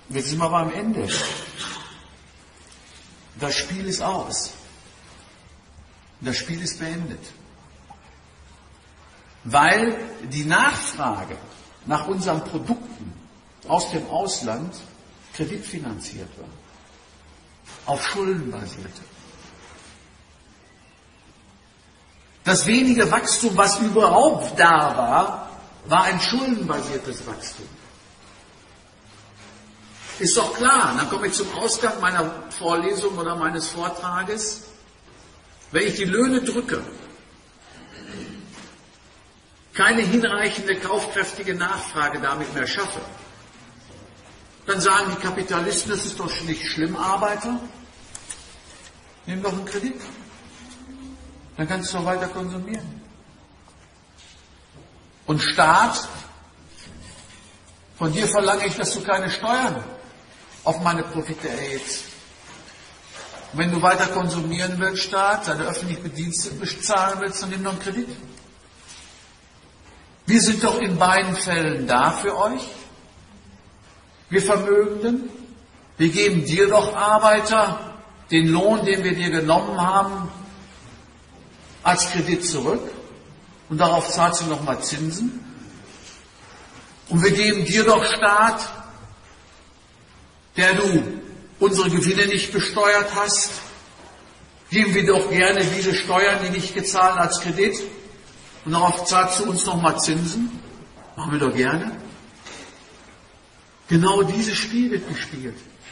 Jetzt sind wir aber am Ende. Das Spiel ist aus. Das Spiel ist beendet. Weil die Nachfrage nach unseren Produkten aus dem Ausland kreditfinanziert war. Auf Schulden basierte. Das wenige Wachstum, was überhaupt da war, war ein schuldenbasiertes Wachstum. Ist doch klar, dann komme ich zum Ausgang meiner Vorlesung oder meines Vortrages. Wenn ich die Löhne drücke, keine hinreichende kaufkräftige Nachfrage damit mehr schaffe, dann sagen die Kapitalisten, das ist doch nicht schlimm, Arbeiter, nimm doch einen Kredit, dann kannst du doch weiter konsumieren. Und Staat, von dir verlange ich, dass du keine Steuern auf meine Profite erhebst. Und wenn du weiter konsumieren willst, Staat, deine öffentlichen Bediensteten bezahlen willst, dann nimm doch einen Kredit. Wir sind doch in beiden Fällen da für euch. Wir Vermögenden. Wir geben dir doch, Arbeiter, den Lohn, den wir dir genommen haben, als Kredit zurück. Und darauf zahlst du nochmal Zinsen. Und wir geben dir doch, Staat, der du unsere Gewinne nicht besteuert hast, geben wir doch gerne diese Steuern, die nicht gezahlt, als Kredit. Und darauf zahlst du uns nochmal Zinsen. Machen wir doch gerne. Genau dieses Spiel wird gespielt.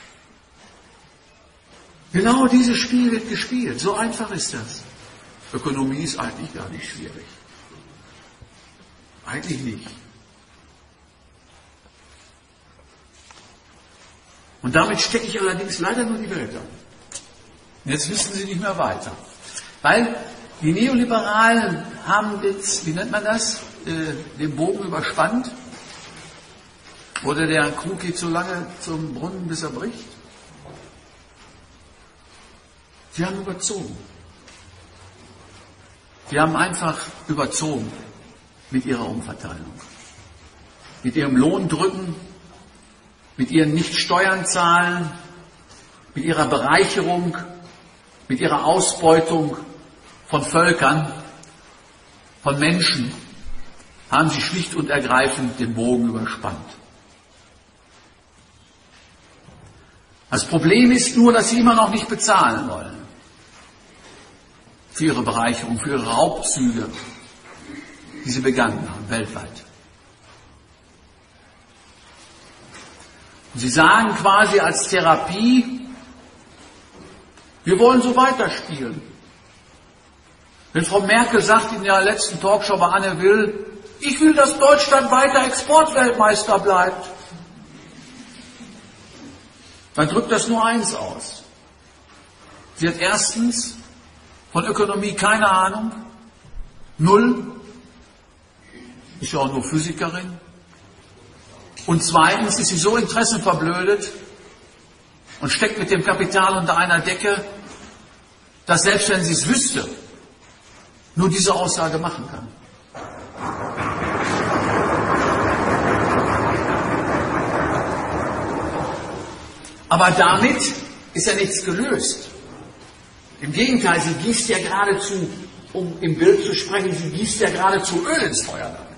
Genau dieses Spiel wird gespielt. So einfach ist das. Ökonomie ist eigentlich gar nicht schwierig. Eigentlich nicht. Und damit stecke ich allerdings leider nur die Welt an. Und jetzt wissen Sie nicht mehr weiter. Weil die Neoliberalen haben jetzt, wie nennt man das, den Bogen überspannt. Oder der Krug geht so lange zum Brunnen, bis er bricht. Sie haben überzogen. Sie haben einfach überzogen mit ihrer Umverteilung. Mit ihrem Lohndrücken, mit ihren Nicht-Steuern zahlen, mit ihrer Bereicherung, mit ihrer Ausbeutung von Völkern, von Menschen, haben sie schlicht und ergreifend den Bogen überspannt. Das Problem ist nur, dass sie immer noch nicht bezahlen wollen. Für ihre Bereicherung, für ihre Raubzüge, die sie begangen haben, weltweit. Und sie sagen quasi als Therapie, wir wollen so weiterspielen. Wenn Frau Merkel sagt in der letzten Talkshow bei Anne Will, ich will, dass Deutschland weiter Exportweltmeister bleibt, dann drückt das nur eins aus. Sie hat erstens von Ökonomie keine Ahnung, null, ist ja auch nur Physikerin. Und zweitens ist sie so interessenverblödet und steckt mit dem Kapital unter einer Decke, dass selbst wenn sie es wüsste, nur diese Aussage machen kann. Aber damit ist ja nichts gelöst. Im Gegenteil, sie gießt ja geradezu, um im Bild zu sprechen, sie gießt ja geradezu Öl ins Feuer damit.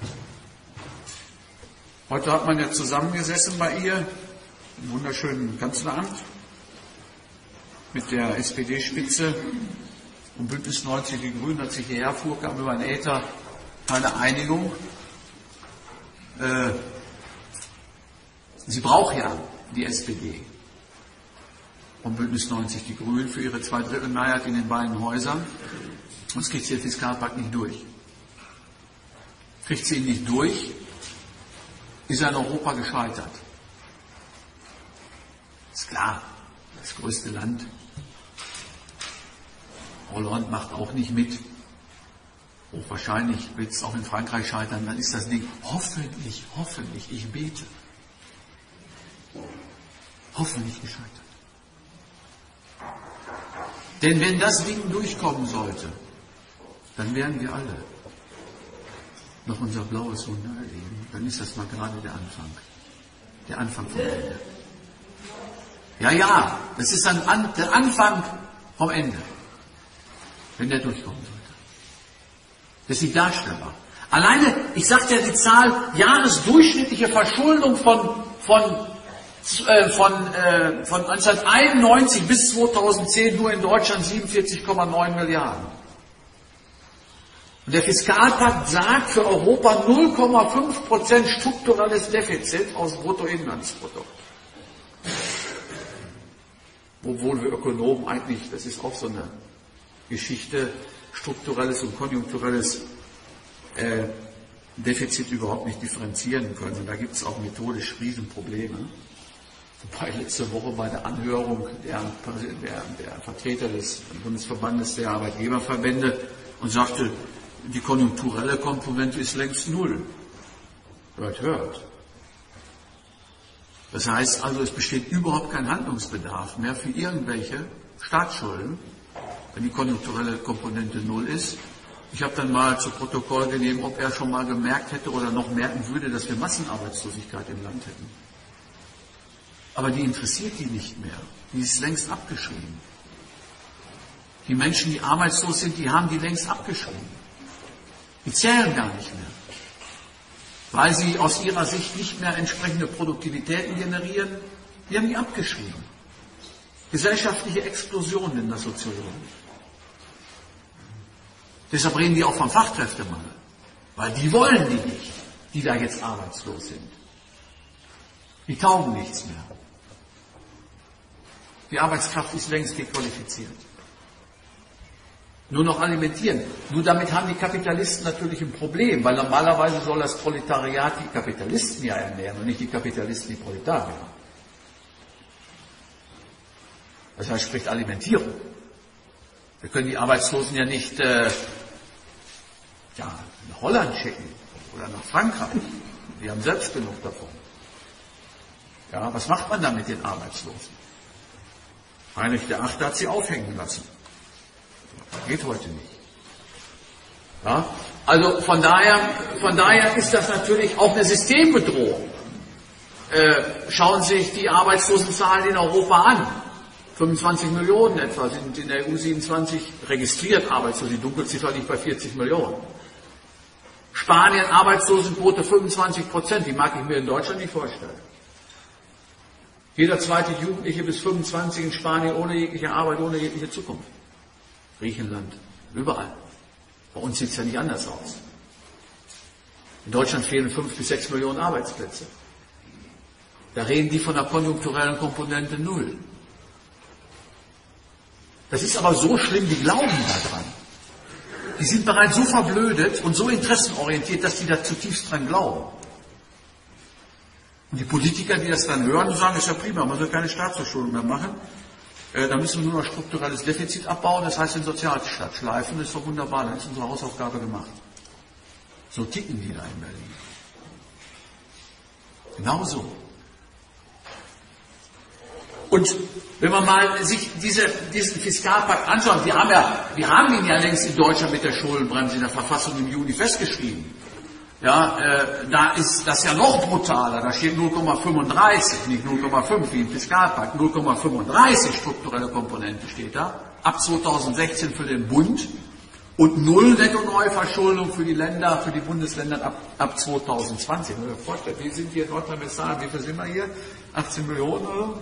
Heute hat man ja zusammengesessen bei ihr im wunderschönen Kanzleramt mit der SPD-Spitze und Bündnis 90 Die Grünen, als ich hierher fuhr, kam über den Äther keine Einigung. Sie braucht ja die SPD und Bündnis 90 Die Grünen für ihre Zweidrittelmehrheit in den beiden Häusern. Sonst kriegt sie den Fiskalpakt nicht durch. Kriegt sie ihn nicht durch, ist er in Europa gescheitert. Ist klar, das größte Land. Hollande macht auch nicht mit. Hochwahrscheinlich wird es auch in Frankreich scheitern. Dann ist das Ding hoffentlich, ich bete, hoffentlich gescheitert. Denn wenn das Ding durchkommen sollte, dann werden wir alle noch unser blaues Wunder erleben. Dann ist das mal gerade der Anfang vom Ende. Ja, das ist dann der Anfang vom Ende, wenn der durchkommen sollte. Das ist nicht darstellbar. Alleine, ich sagte ja die Zahl, jahresdurchschnittliche Verschuldung von 1991 bis 2010 nur in Deutschland 47,9 Milliarden. Und der Fiskalpakt sagt für Europa 0,5% strukturelles Defizit aus dem Bruttoinlandsprodukt. Obwohl wir Ökonomen eigentlich, das ist auch so eine Geschichte, strukturelles und konjunkturelles Defizit überhaupt nicht differenzieren können. Und da gibt es auch methodisch Riesenprobleme. Wobei letzte Woche bei der Anhörung der Vertreter des Bundesverbandes der Arbeitgeberverbände und sagte, die konjunkturelle Komponente ist längst null. Hört. Das heißt also, es besteht überhaupt kein Handlungsbedarf mehr für irgendwelche Staatsschulden, wenn die konjunkturelle Komponente null ist. Ich habe dann mal zu Protokoll gegeben, ob er schon mal gemerkt hätte oder noch merken würde, dass wir Massenarbeitslosigkeit im Land hätten. Aber die interessiert die nicht mehr. Die ist längst abgeschrieben. Die Menschen, die arbeitslos sind, die haben die längst abgeschrieben. Die zählen gar nicht mehr. Weil sie aus ihrer Sicht nicht mehr entsprechende Produktivitäten generieren, die haben die abgeschrieben. Gesellschaftliche Explosion nennen das Soziologen. Deshalb reden die auch vom Fachkräftemangel. Weil die wollen die nicht, die da jetzt arbeitslos sind. Die taugen nichts mehr. Die Arbeitskraft ist längst dequalifiziert. Nur noch alimentieren. Nur damit haben die Kapitalisten natürlich ein Problem, weil normalerweise soll das Proletariat die Kapitalisten ja ernähren und nicht die Kapitalisten die Proletarier. Das heißt, spricht Alimentierung. Wir können die Arbeitslosen ja nicht nach Holland schicken oder nach Frankreich. Die haben selbst genug davon. Ja, was macht man dann mit den Arbeitslosen? Heinrich VIII. Hat sie aufhängen lassen. Geht heute nicht. Ja, also von daher ist das natürlich auch eine Systembedrohung. Schauen Sie sich die Arbeitslosenzahlen in Europa an. 25 Millionen etwa sind in der EU 27 registriert arbeitslos. Die Dunkelziffer liegt bei 40 Millionen. Spanien Arbeitslosenquote 25%. Die mag ich mir in Deutschland nicht vorstellen. Jeder zweite Jugendliche bis 25 in Spanien ohne jegliche Arbeit, ohne jegliche Zukunft. Griechenland, überall. Bei uns sieht es ja nicht anders aus. In Deutschland fehlen 5 bis 6 Millionen Arbeitsplätze. Da reden die von der konjunkturellen Komponente null. Das ist aber so schlimm, die glauben daran. Die sind bereits so verblödet und so interessenorientiert, dass die da zutiefst dran glauben. Und die Politiker, die das dann hören, sagen, das ist ja prima, man soll keine Staatsverschuldung mehr machen. Da müssen wir nur noch strukturelles Defizit abbauen, das heißt den Sozialstaat schleifen, das ist doch wunderbar, dann ist unsere Hausaufgabe gemacht. So ticken die da in Berlin. Genauso. Und wenn man mal sich diesen Fiskalpakt anschaut, wir haben ihn ja längst in Deutschland mit der Schuldenbremse in der Verfassung im Juni festgeschrieben. Ja, da ist das ja noch brutaler, da steht 0,35, nicht 0,5 wie im Fiskalpakt, 0,35 strukturelle Komponente steht da, ab 2016 für den Bund und 0 Netto-Neuverschuldung für die Länder, für die Bundesländer ab 2020. Wenn ihr euch vorstellt, wir sind hier in Nordrhein-Westfalen, wie viel sind wir hier? 18 Millionen oder?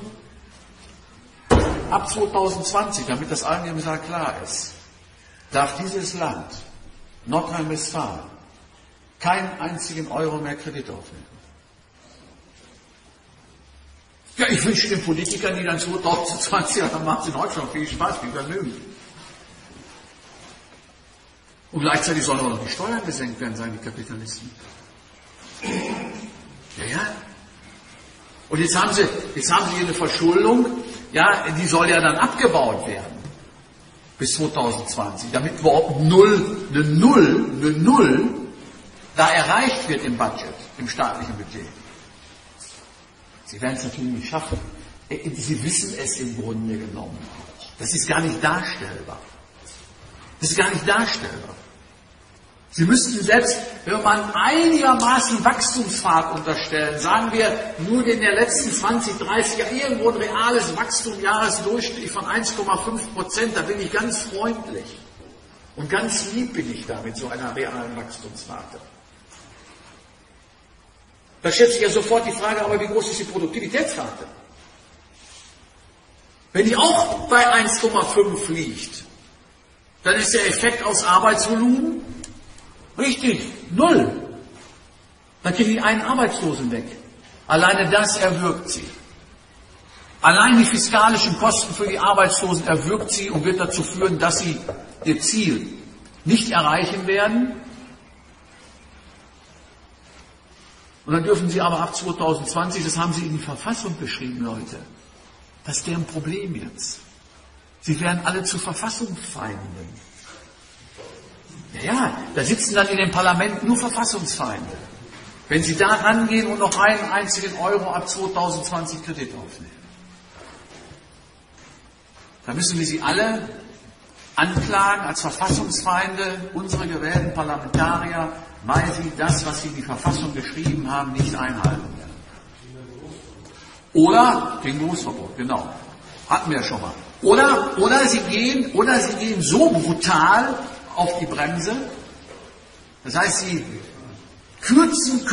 Ab 2020, damit das allen im Saal klar ist, darf dieses Land, Nordrhein-Westfalen, keinen einzigen Euro mehr Kredit aufnehmen. Ja, ich wünsche den Politikern, die dann 2020 dann machen sie in Deutschland viel Spaß, wie Vermögen. Und gleichzeitig sollen auch noch die Steuern gesenkt werden, sagen die Kapitalisten. Ja. Und jetzt haben sie hier eine Verschuldung, ja, die soll ja dann abgebaut werden. Bis 2020, damit überhaupt eine Null da erreicht wird im Budget, im staatlichen Budget. Sie werden es natürlich nicht schaffen. Sie wissen es im Grunde genommen auch. Das ist gar nicht darstellbar. Sie müssten selbst, wenn man einigermaßen Wachstumsfahrt unterstellen, sagen wir nur in der letzten 20, 30 Jahren irgendwo ein reales Wachstum jahresdurchschnittlich von 1,5%, da bin ich ganz freundlich. Und ganz lieb bin ich da mit so einer realen Wachstumsrate. Da stellt sich ja sofort die Frage, aber wie groß ist die Produktivitätsrate? Wenn die auch bei 1,5 liegt, dann ist der Effekt aus Arbeitsvolumen richtig, 0. Dann kriegen die einen Arbeitslosen weg. Alleine das erwürgt sie. Allein die fiskalischen Kosten für die Arbeitslosen erwürgt sie und wird dazu führen, dass sie ihr Ziel nicht erreichen werden. Und dann dürfen sie aber ab 2020, das haben sie in die Verfassung geschrieben, Leute, das ist deren Problem jetzt. Sie werden alle zu Verfassungsfeinden. Ja, da sitzen dann in dem Parlament nur Verfassungsfeinde. Wenn sie da rangehen und noch einen einzigen Euro ab 2020 Kredit aufnehmen. Da müssen wir sie alle anklagen als Verfassungsfeinde, unsere gewählten Parlamentarier, weil sie das, was sie in die Verfassung geschrieben haben, nicht einhalten werden. Oder gegen Berufsverbot, genau. Hatten wir ja schon mal. Oder sie gehen so brutal auf die Bremse. Das heißt, sie kürzen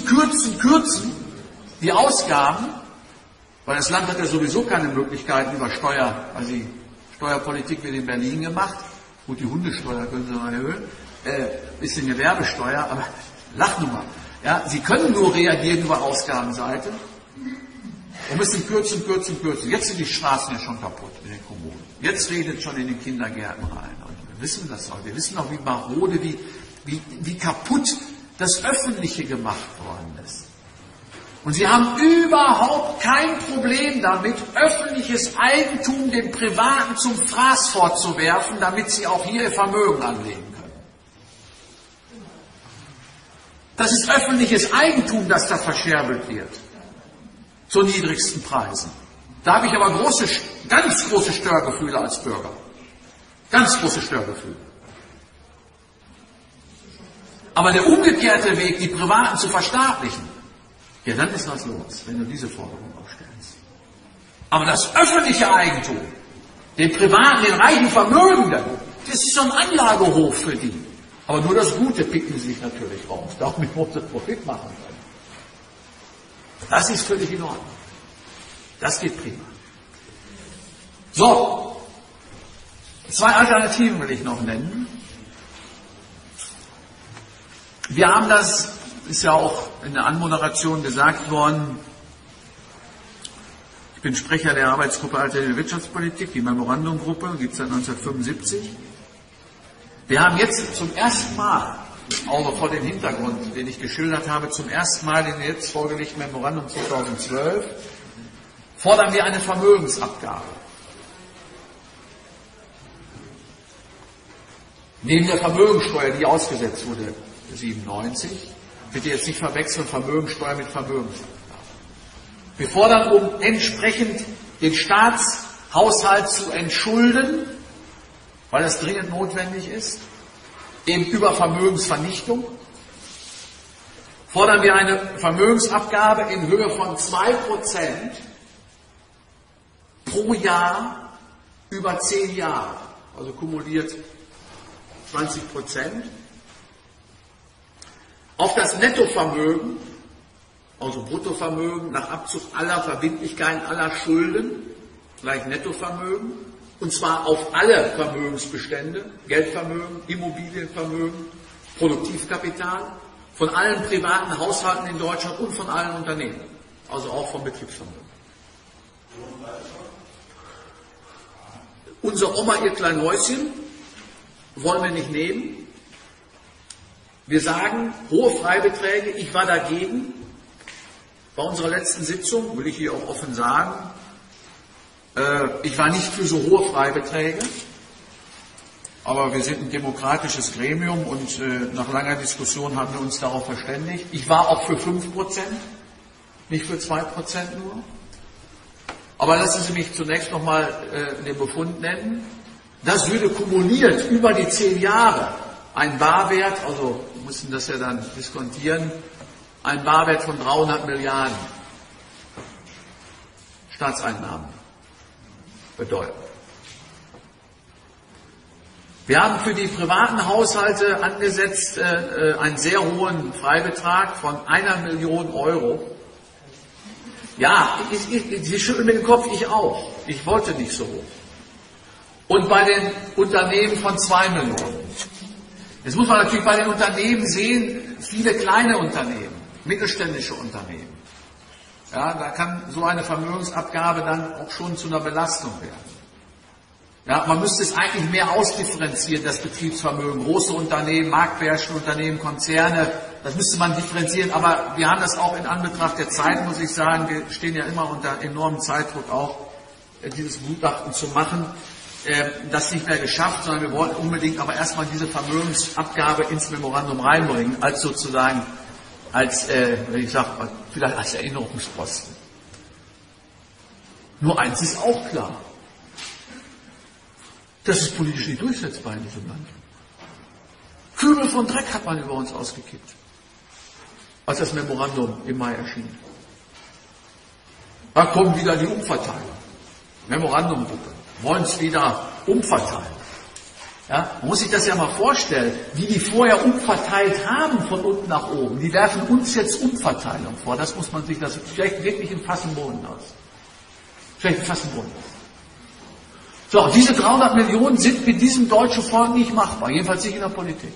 die Ausgaben, weil das Land hat ja sowieso keine Möglichkeiten über also die Steuerpolitik wird in Berlin gemacht. Gut, die Hundesteuer können sie noch erhöhen. Bisschen Gewerbesteuer, aber Lachnummer. Ja, sie können nur reagieren über Ausgabenseite und müssen kürzen. Jetzt sind die Straßen ja schon kaputt in den Kommunen. Jetzt redet schon in den Kindergärten rein. Wir wissen das auch. Wir wissen auch, wie marode, wie kaputt das Öffentliche gemacht worden ist. Und sie haben überhaupt kein Problem damit, öffentliches Eigentum dem Privaten zum Fraß vorzuwerfen, damit sie auch hier ihr Vermögen anlegen können. Das ist öffentliches Eigentum, das da verscherbelt wird. Zu niedrigsten Preisen. Da habe ich aber ganz große Störgefühle als Bürger. Ganz große Störgefühle. Aber der umgekehrte Weg, die Privaten zu verstaatlichen, ja, dann ist was los, wenn du diese Forderung aufstellst. Aber das öffentliche Eigentum, den Privaten, den reichen Vermögenden, das ist so ein Anlagehof für die. Aber nur das Gute picken sie sich natürlich raus. Damit muss sie Profit machen können. Das ist völlig in Ordnung. Das geht prima. So, 2 Alternativen will ich noch nennen. Wir haben das, ist ja auch in der Anmoderation gesagt worden, ich bin Sprecher der Arbeitsgruppe Alternative Wirtschaftspolitik, die Memorandumgruppe, gibt es seit 1975. Wir haben jetzt zum ersten Mal, auch vor dem Hintergrund, den ich geschildert habe, zum ersten Mal in dem jetzt vorgelegten Memorandum 2012, fordern wir eine Vermögensabgabe. Neben der Vermögensteuer, die ausgesetzt wurde, 97, bitte jetzt nicht verwechseln, Vermögensteuer mit Vermögensabgabe. Wir fordern, um entsprechend den Staatshaushalt zu entschulden, weil das dringend notwendig ist, eben über Vermögensvernichtung, fordern wir eine Vermögensabgabe in Höhe von 2% pro Jahr über 10 Jahre, also kumuliert 20%, auf das Nettovermögen, also Bruttovermögen nach Abzug aller Verbindlichkeiten, aller Schulden, gleich Nettovermögen, und zwar auf alle Vermögensbestände, Geldvermögen, Immobilienvermögen, Produktivkapital, von allen privaten Haushalten in Deutschland und von allen Unternehmen, also auch vom Betriebsvermögen. Unser Oma, ihr klein Häuschen, wollen wir nicht nehmen. Wir sagen, hohe Freibeträge, ich war dagegen. Bei unserer letzten Sitzung, will ich hier auch offen sagen, ich war nicht für so hohe Freibeträge, aber wir sind ein demokratisches Gremium und nach langer Diskussion haben wir uns darauf verständigt. Ich war auch für 5%, nicht für 2% nur. Aber lassen Sie mich zunächst nochmal den Befund nennen. Das würde kumuliert über die 10 Jahre ein Barwert, also wir müssen das ja dann diskontieren, ein Barwert von 300 Milliarden Staatseinnahmen bedeuten. Wir haben für die privaten Haushalte angesetzt einen sehr hohen Freibetrag von 1 Million Euro. Ja, Sie schütteln mir den Kopf, ich auch. Ich wollte nicht so hoch. Und bei den Unternehmen von 2 Millionen. Jetzt muss man natürlich bei den Unternehmen sehen, viele kleine Unternehmen, mittelständische Unternehmen. Ja, da kann so eine Vermögensabgabe dann auch schon zu einer Belastung werden. Ja, man müsste es eigentlich mehr ausdifferenzieren, das Betriebsvermögen. Große Unternehmen, marktbeherrschende Unternehmen, Konzerne, das müsste man differenzieren. Aber wir haben das auch in Anbetracht der Zeit, muss ich sagen, wir stehen ja immer unter enormem Zeitdruck auch, dieses Gutachten zu machen. Das nicht mehr geschafft, sondern wir wollten unbedingt aber erstmal diese Vermögensabgabe ins Memorandum reinbringen, als sozusagen, ich sag, vielleicht als Erinnerungsposten. Nur eins ist auch klar. Das ist politisch nicht durchsetzbar in diesem Land. Kübel von Dreck hat man über uns ausgekippt, als das Memorandum im Mai erschien. Da kommen wieder die Umverteiler. Memorandumgruppe. Wollen es wieder umverteilen. Ja, man muss sich das ja mal vorstellen, wie die vorher umverteilt haben von unten nach oben. Die werfen uns jetzt Umverteilung vor. Das muss man sich, das vielleicht wirklich in Fass und Boden aus. Vielleicht in Fass und Boden aus. So, diese 300 Millionen sind mit diesem deutschen Volk nicht machbar, jedenfalls nicht in der Politik.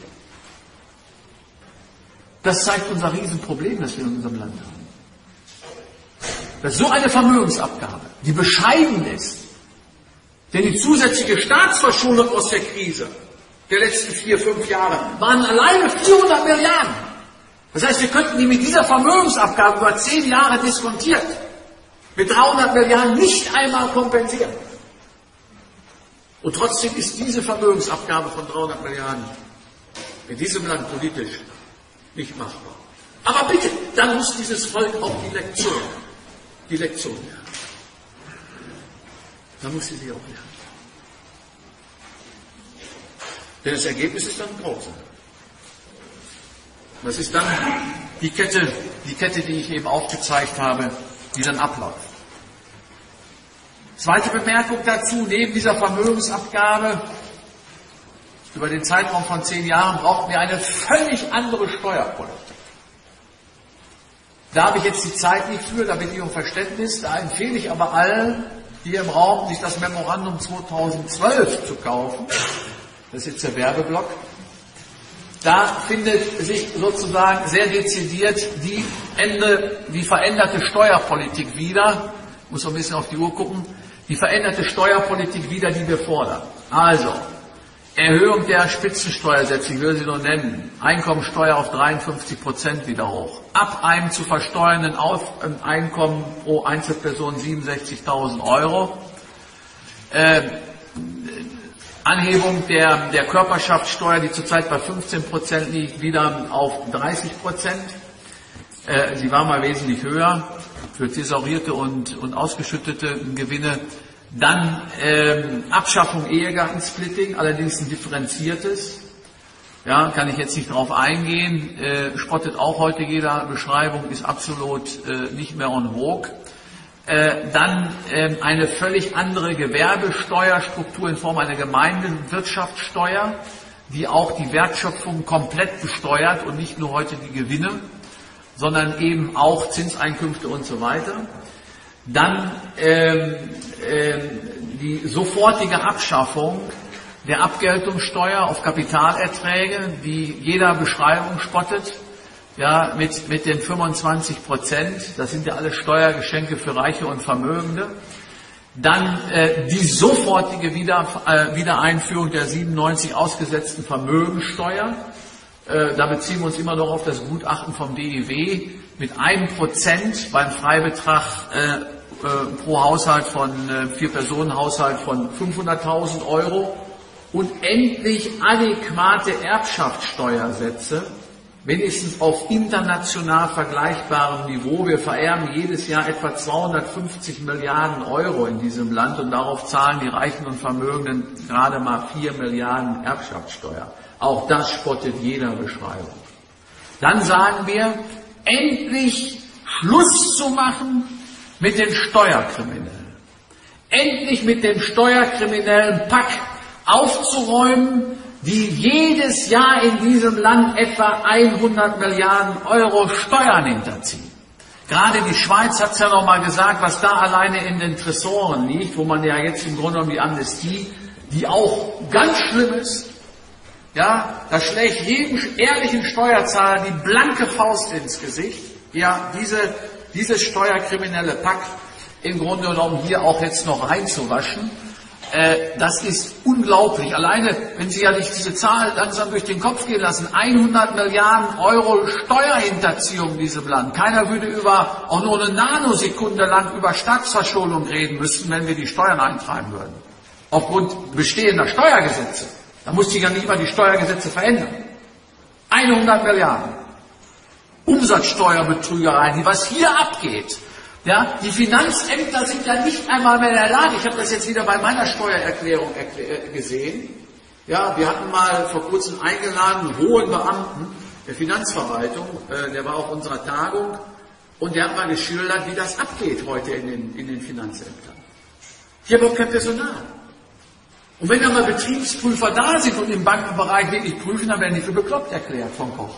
Das zeigt unser Riesenproblem, das wir in unserem Land haben. Das ist so eine Vermögensabgabe, die bescheiden ist, denn die zusätzliche Staatsverschuldung aus der Krise der letzten 4-5 Jahre waren alleine 400 Milliarden. Das heißt, wir könnten die mit dieser Vermögensabgabe über 10 Jahre diskontiert, mit 300 Milliarden nicht einmal kompensieren. Und trotzdem ist diese Vermögensabgabe von 300 Milliarden in diesem Land politisch nicht machbar. Aber bitte, dann muss dieses Volk auch die Lektion lernen. Dann muss sie auch lernen. Denn das Ergebnis ist dann grausam. Das ist dann die Kette, die ich eben aufgezeigt habe, die dann abläuft. Zweite Bemerkung dazu, neben dieser Vermögensabgabe über den Zeitraum von 10 Jahren brauchten wir eine völlig andere Steuerpolitik. Da habe ich jetzt die Zeit nicht für, da bitte ich um Verständnis, da empfehle ich aber allen hier im Raum, sich das Memorandum 2012 zu kaufen. Das ist jetzt der Werbeblock. Da findet sich sozusagen sehr dezidiert die veränderte Steuerpolitik wieder. Ich muss noch ein bisschen auf die Uhr gucken. Die veränderte Steuerpolitik wieder, die wir fordern. Also, Erhöhung der Spitzensteuersätze, ich will sie nur nennen. Einkommensteuer auf 53% wieder hoch. Ab einem zu versteuernden Einkommen pro Einzelperson 67.000 Euro. Anhebung der Körperschaftssteuer, die zurzeit bei 15% liegt, wieder auf 30%. Sie war mal wesentlich höher für thesaurierte und ausgeschüttete Gewinne. Dann Abschaffung Ehegattensplitting, allerdings ein differenziertes. Ja, kann ich jetzt nicht drauf eingehen. Spottet auch heute jeder Beschreibung, ist absolut nicht mehr en vogue. Dann eine völlig andere Gewerbesteuerstruktur in Form einer Gemeinwirtschaftssteuer, die auch die Wertschöpfung komplett besteuert und nicht nur heute die Gewinne, sondern eben auch Zinseinkünfte und so weiter. Dann die sofortige Abschaffung der Abgeltungssteuer auf Kapitalerträge, die jeder Beschreibung spottet, ja, mit den 25%. Das sind ja alle Steuergeschenke für Reiche und Vermögende. Dann die sofortige Wiedereinführung der 97 ausgesetzten Vermögensteuer. Da beziehen wir uns immer noch auf das Gutachten vom DIW mit 1% beim Freibetrag pro Haushalt von 4-Personen-Haushalt von 500.000 Euro und endlich adäquate Erbschaftssteuersätze, wenigstens auf international vergleichbarem Niveau. Wir vererben jedes Jahr etwa 250 Milliarden Euro in diesem Land und darauf zahlen die Reichen und Vermögenden gerade mal 4 Milliarden Erbschaftssteuer. Auch das spottet jeder Beschreibung. Dann sagen wir, endlich Schluss zu machen mit den Steuerkriminellen. Endlich mit dem steuerkriminellen Pack aufzuräumen, die jedes Jahr in diesem Land etwa 100 Milliarden Euro Steuern hinterziehen. Gerade die Schweiz hat es ja noch mal gesagt, was da alleine in den Tresoren liegt, wo man ja jetzt im Grunde genommen die Amnestie, die auch ganz schlimm ist, ja, da schlägt jedem ehrlichen Steuerzahler die blanke Faust ins Gesicht, ja, dieses steuerkriminelle Pack im Grunde genommen hier auch jetzt noch reinzuwaschen. Das ist unglaublich. Alleine, wenn Sie ja sich diese Zahl langsam durch den Kopf gehen lassen, 100 Milliarden Euro Steuerhinterziehung in diesem Land. Keiner würde auch nur eine Nanosekunde lang über Staatsverschuldung reden müssen, wenn wir die Steuern eintreiben würden. Aufgrund bestehender Steuergesetze. Da muss sich ja nicht mal die Steuergesetze verändern. 100 Milliarden. Umsatzsteuerbetrügereien, was hier abgeht. Ja, die Finanzämter sind ja nicht einmal mehr in der Lage. Ich habe das jetzt wieder bei meiner Steuererklärung gesehen. Ja, wir hatten mal vor kurzem eingeladen einen hohen Beamten der Finanzverwaltung, der war auf unserer Tagung, und der hat mal geschildert, wie das abgeht heute in den Finanzämtern. Die haben auch kein Personal. Und wenn dann mal Betriebsprüfer da sind und im Bankenbereich wirklich prüfen, dann werden die für bekloppt erklärt vom Koch.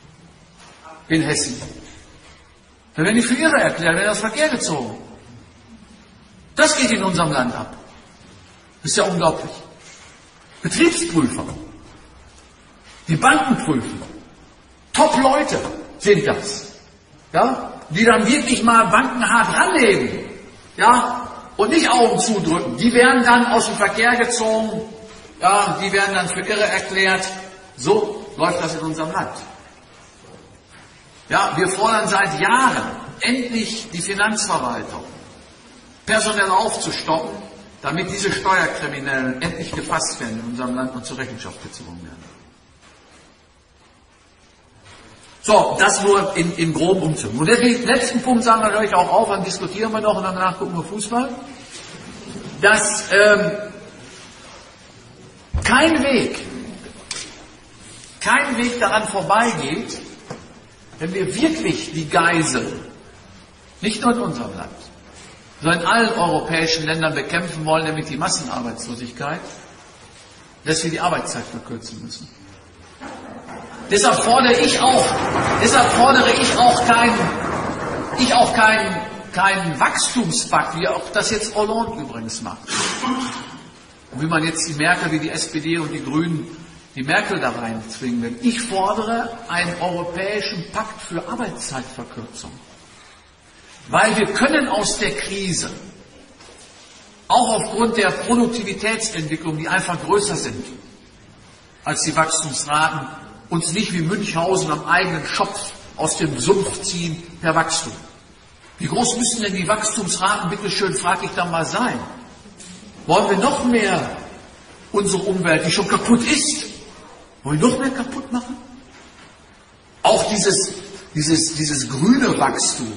In Hessen. Dann werden die für irre erklärt, werden das Verkehr gezogen. Das geht in unserem Land ab. Das ist ja unglaublich. Betriebsprüfer, die Banken prüfen, Top-Leute sind das, ja, die dann wirklich mal Banken hart rannehmen, ja, und nicht Augen zudrücken. Die werden dann aus dem Verkehr gezogen, ja, die werden dann für irre erklärt. So läuft das in unserem Land. Ja, wir fordern seit Jahren, endlich die Finanzverwaltung personell aufzustocken, damit diese Steuerkriminellen endlich gefasst werden in unserem Land und zur Rechenschaft gezogen werden. So, das nur in groben Umzügen. Und den letzten Punkt sagen wir euch auch auf, dann diskutieren wir noch und danach gucken wir Fußball. Dass kein Weg daran vorbeigeht, wenn wir wirklich die Geiseln, nicht nur in unserem Land, sondern in allen europäischen Ländern bekämpfen wollen, nämlich die Massenarbeitslosigkeit, dass wir die Arbeitszeit verkürzen müssen. Deshalb fordere ich auch keinen Wachstumspakt, wie auch das jetzt Hollande übrigens macht. Und wie man jetzt die Merkel, wie die SPD und die Grünen die Merkel da reinzwingen will. Ich fordere einen europäischen Pakt für Arbeitszeitverkürzung. Weil wir können aus der Krise, auch aufgrund der Produktivitätsentwicklung, die einfach größer sind als die Wachstumsraten, uns nicht wie Münchhausen am eigenen Schopf aus dem Sumpf ziehen per Wachstum. Wie groß müssen denn die Wachstumsraten, bitteschön, frage ich dann mal, sein? Wollen wir noch mehr unsere Umwelt, die schon kaputt ist, wollen wir noch mehr kaputt machen? Auch dieses grüne Wachstum,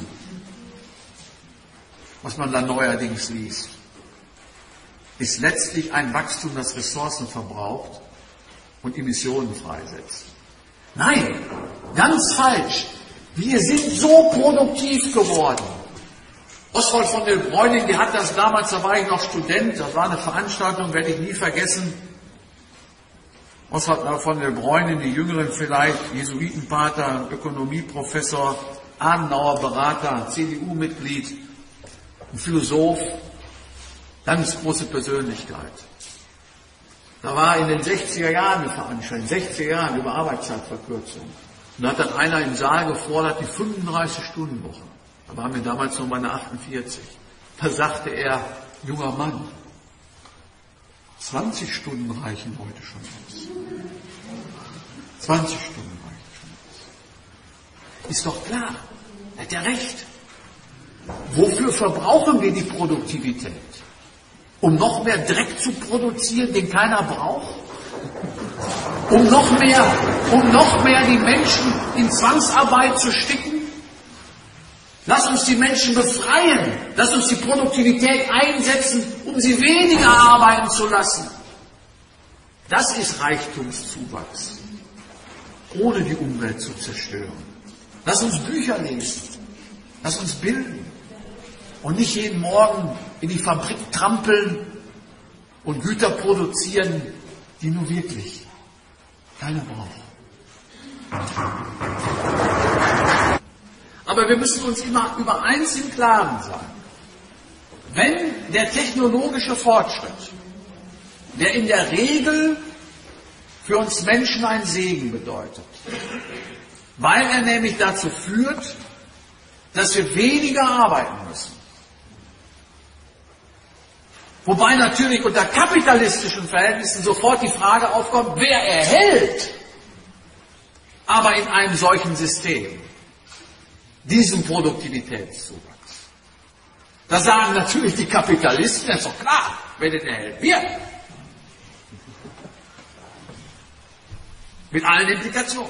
was man da neuerdings liest, ist letztlich ein Wachstum, das Ressourcen verbraucht und Emissionen freisetzt. Nein, ganz falsch. Wir sind so produktiv geworden. Oswald von der Bräuning, die hat das damals, da war ich noch Student, das war eine Veranstaltung, werde ich nie vergessen. Oswald von der Bräuning, die Jüngeren vielleicht, Jesuitenpater, Ökonomieprofessor, Adenauer Berater, CDU-Mitglied, ein Philosoph, ganz große Persönlichkeit. Da war in den 60er Jahren eine Veranstaltung, 60er Jahren über Arbeitszeitverkürzung. Und da hat dann einer im Saal gefordert, die 35-Stunden-Woche. Da waren wir damals noch bei einer 48. Da sagte er, junger Mann, 20 Stunden reichen heute schon aus. 20 Stunden reichen schon aus. Ist doch klar, er hat ja recht. Wofür verbrauchen wir die Produktivität? Um noch mehr Dreck zu produzieren, den keiner braucht? Um noch mehr die Menschen in Zwangsarbeit zu sticken? Lass uns die Menschen befreien. Lass uns die Produktivität einsetzen, um sie weniger arbeiten zu lassen. Das ist Reichtumszuwachs, ohne die Umwelt zu zerstören. Lass uns Bücher lesen, lass uns bilden und nicht jeden Morgen in die Fabrik trampeln und Güter produzieren, die nur wirklich keiner braucht. Aber wir müssen uns immer über eins im Klaren sein. Wenn der technologische Fortschritt, der in der Regel für uns Menschen ein Segen bedeutet, weil er nämlich dazu führt, dass wir weniger arbeiten müssen. Wobei natürlich unter kapitalistischen Verhältnissen sofort die Frage aufkommt, wer erhält aber in einem solchen System diesen Produktivitätszuwachs? Da sagen natürlich die Kapitalisten, das ist doch klar, wer den erhält? Wir. Mit allen Implikationen.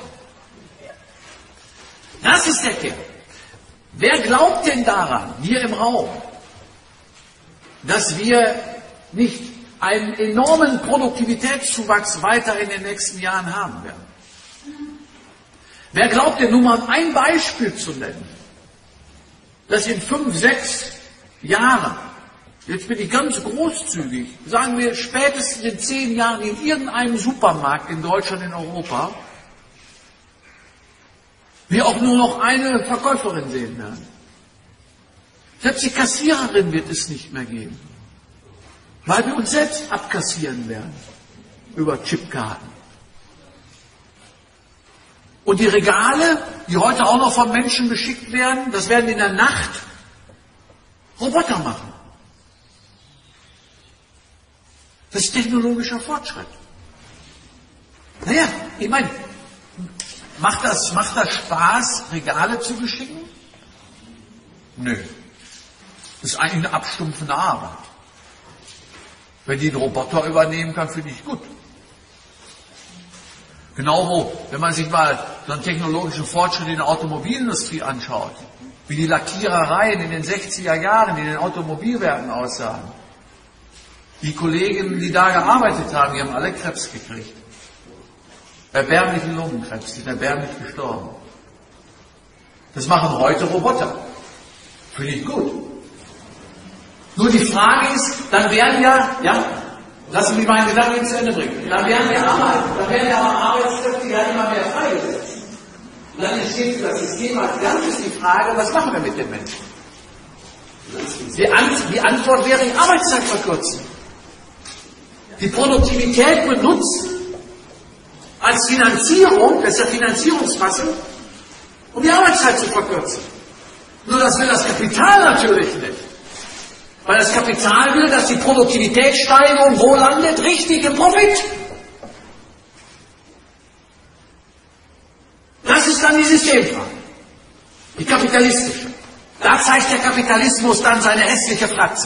Das ist der Kern. Wer glaubt denn daran, hier im Raum, dass wir nicht einen enormen Produktivitätszuwachs weiter in den nächsten Jahren haben werden? Wer glaubt denn, nur mal ein Beispiel zu nennen, dass in 5, 6 Jahren, jetzt bin ich ganz großzügig, sagen wir spätestens in 10 Jahren in irgendeinem Supermarkt in Deutschland, in Europa, wir auch nur noch eine Verkäuferin sehen werden. Selbst die Kassiererin wird es nicht mehr geben, weil wir uns selbst abkassieren werden über Chipkarten. Und die Regale, die heute auch noch von Menschen beschickt werden, das werden in der Nacht Roboter machen. Das ist technologischer Fortschritt. Naja, ich meine, macht das Spaß, Regale zu beschicken? Nö. Das ist eigentlich eine abstumpfende Arbeit. Wenn die einen Roboter übernehmen kann, finde ich gut. Genau wenn man sich mal so einen technologischen Fortschritt in der Automobilindustrie anschaut, wie die Lackierereien in den 60er Jahren in den Automobilwerken aussahen. Die Kollegen, die da gearbeitet haben, die haben alle Krebs gekriegt. Erbärmlichen Lungenkrebs, die sind erbärmlich gestorben. Das machen heute Roboter. Finde ich gut. Nur die Frage ist, dann werden lassen Sie mich meinen Gedanken zu Ende bringen. Dann werden ja Arbeitskräfte ja immer mehr freigesetzt. Und dann entsteht für das System als Ganzes die Frage, was machen wir mit den Menschen? Die Antwort wäre, die Arbeitszeit verkürzen. Die Produktivität benutzen als Finanzierung, das ist ja Finanzierungsmasse, um die Arbeitszeit zu verkürzen. Nur das will das Kapital natürlich nicht. Weil das Kapital will, dass die Produktivitätssteigerung wo landet? Richtig, im Profit. Das ist dann die Systemfrage. Die kapitalistische. Da zeigt der Kapitalismus dann seine hässliche Fratze.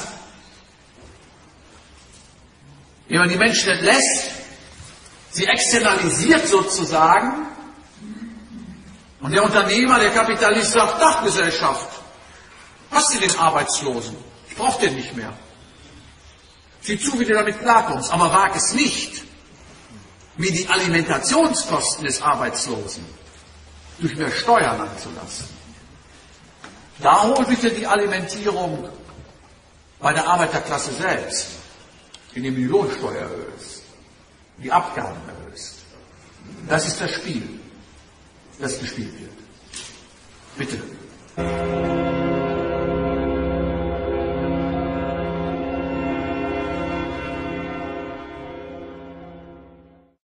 Wenn man die Menschen entlässt, sie externalisiert sozusagen, und der Unternehmer, der Kapitalist sagt, Dachgesellschaft, hast du den Arbeitslosen? Ich brauche den nicht mehr. Sieh zu, wie du damit klarkommst, aber wag es nicht, mir die Alimentationskosten des Arbeitslosen durch mehr Steuern anzulassen. Da hol bitte die Alimentierung bei der Arbeiterklasse selbst, indem du die Lohnsteuer erhöhst, die Abgaben erhöhst. Das ist das Spiel, das gespielt wird. Bitte.